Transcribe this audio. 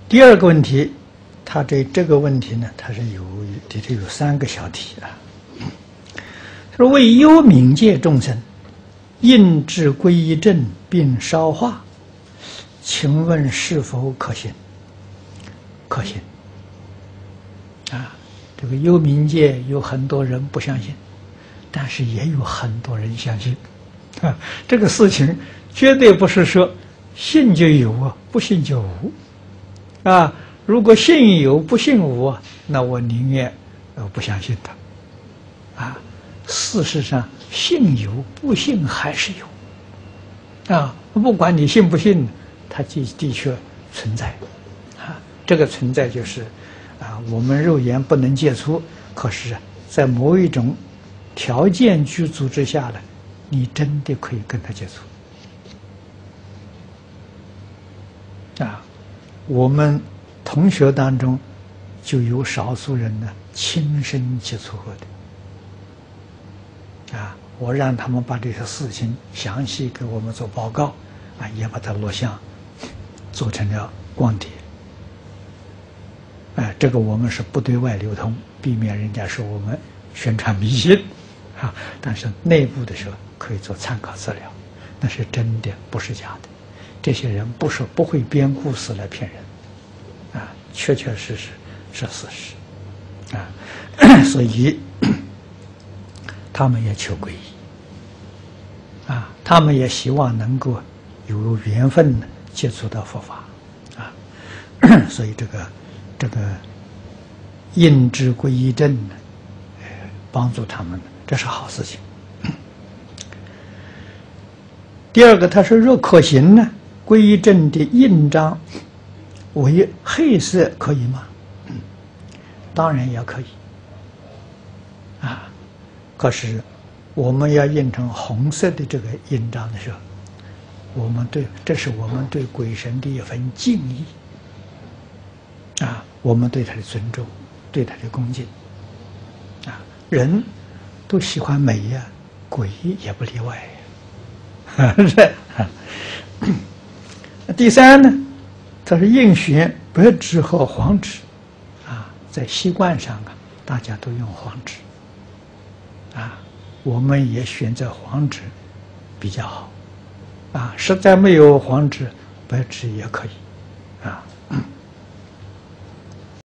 第二个问题，他这个问题呢，它是里头有3个小题啊。说为幽冥界众生印制皈依证并烧化，请问是否可行？可行。啊，这个幽冥界有很多人不相信，但是也有很多人相信。啊，这个事情绝对不是说信就有啊，不信就无。啊，如果信有不信无，那我宁愿不相信它。啊，事实上信有不信还是有。啊，不管你信不信，它的确存在。啊，这个存在就是啊，我们肉眼不能接触，可是在某一种条件具足之下呢，你真的可以跟他接触。啊，我们同学当中就有少数人呢亲身接触过的。啊，我让他们把这些事情详细给我们做报告，啊，也把它录像，做成了光碟。这个我们是不对外流通，避免人家说我们宣传迷信，啊，但是内部的时候可以做参考资料，那是真的，不是假的。这些人不会编故事来骗人，啊，确确实实是事实，啊，所以他们也求皈依，啊，他们也希望能够有缘分接触到佛法，啊，所以这个印制皈依证呢，帮助他们，这是好事情。第二个，他说若可行呢，皈依证的印章为黑色可以吗？当然也可以。啊，可是我们要印成红色的这个印章的时候，这是我们对鬼神的一份敬意。啊，我们对他的尊重，对他的恭敬。啊，人都喜欢美呀，鬼也不例外呀。是。第三呢，它是应选白纸和黄纸。啊，在习惯上啊，大家都用黄纸。啊，我们也选择黄纸比较好。啊，实在没有黄纸，白纸也可以。